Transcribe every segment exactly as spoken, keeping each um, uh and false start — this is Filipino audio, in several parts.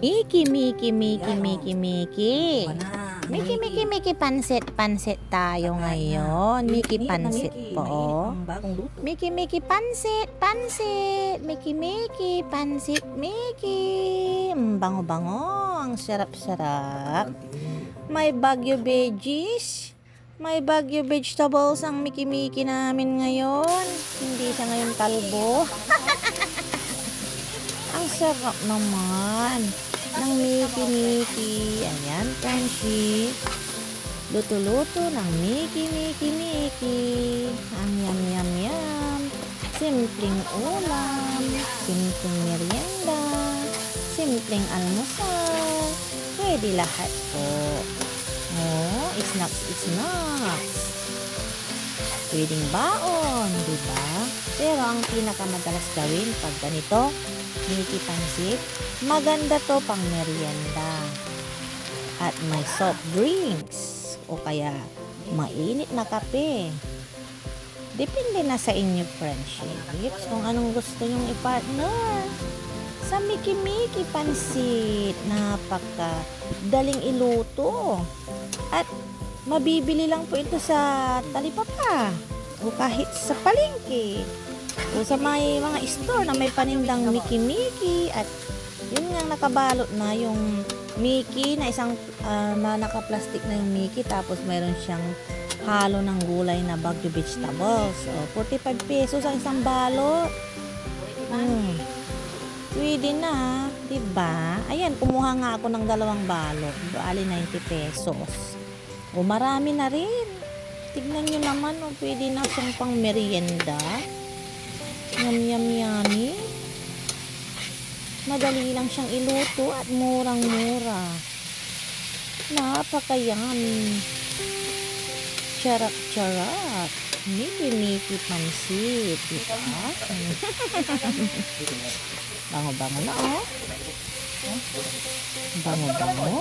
Miki, Miki, Miki, Miki, Miki. Miki, Miki, Miki, pansit, pansit tayo ngayon. Miki, pansit po. Miki, Miki, pansit, pansit. Miki, Miki, pansit, Miki. Bango-bango, ang sarap-sarap. May Baguio veggies. May Baguio vegetables ang Miki, Miki namin ngayon. Hindi siya ngayon kalbo. Ang sarap naman ng Miki Miki. Ayan, Frenchie. Luto-luto ng Miki Miki Miki. Ang yum yum yum. Simpleng ulam. Simpleng merienda. Simpleng almusal. Pwede lahat po. Oh, snacks, snacks. Pwedeng baon, diba? Pero ang pinakamadalas gawin pag ganito, Miki pansit, maganda to pang merienda. At may soft drinks o kaya mainit na kape. Depende na sa inyo, friendships, kung anong gusto nyong i-partner. Sa Miki Miki pansit, napaka daling iluto. At mabibili lang po ito sa talipapa o kahit sa palengke. O sa may mga store na may panindang Miki Miki at yun nga nakabalot na yung Miki na isang uh, na naka-plastic na yung Miki tapos mayroon siyang halo ng gulay na Baguio vegetables. So forty-five pesos ang isang balot. Hmm. Pwede na, diba? Ayan, kumuha nga ako ng dalawang balot. Bali ninety pesos. O marami na rin. Tignan nyo naman, o pwede na siyang pang merienda. Yum, yum, yummy. Madali lang siyang iluto at murang-mura. Napaka-yummy. Charap-charap. Miki-miki pansit. Diba? Bango-bango na, oh. Bango-bango.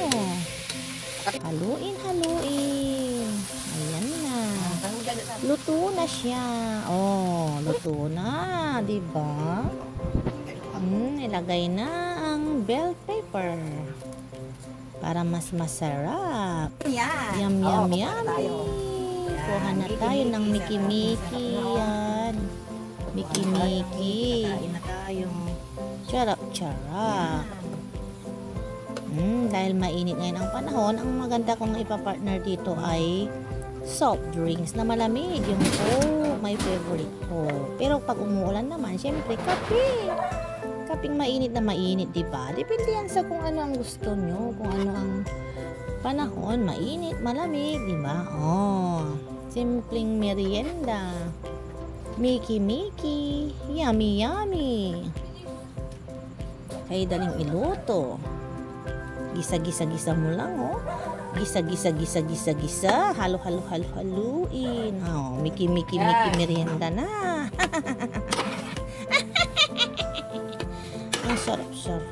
Haluin, haluin. Ayan na. Luto na siya. Oh, luto na, diba? Hmm, ilagay na ang bell pepper para mas masarap. Yum, yum, yummy. Kuha na tayo ng Miki Miki. Yan. Miki Miki. Charap, charap. Hmm, dahil mainit ngayon ang panahon, ang maganda kong ipapartner dito ay soft drinks na malamig. Yung oh, my favorite po. Pero pag umuulan naman, syempre kape. Kaping mainit na mainit, diba? Depende yan sa kung ano ang gusto nyo. Kung ano ang panahon, mainit, malamig, diba? Oh, simpleng merienda. Miki Miki. Yummy, yummy. Kaya daling iluto. Gisa-gisa-gisa mo lang, oh. Gisa-gisa-gisa-gisa-gisa. Halo-halo-halo-haluin. Oh, Miki Miki Miki merienda na. Ang sarap-sarap.